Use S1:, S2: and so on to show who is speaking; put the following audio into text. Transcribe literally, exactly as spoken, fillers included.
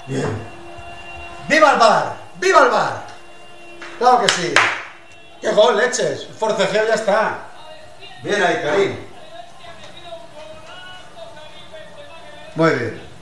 S1: Bien. ¡Viva el bar! ¡Viva el bar! ¡Claro que sí! ¡Qué gol, leches! El forcejeo ya está. Bien ahí, Karim. Muy bien.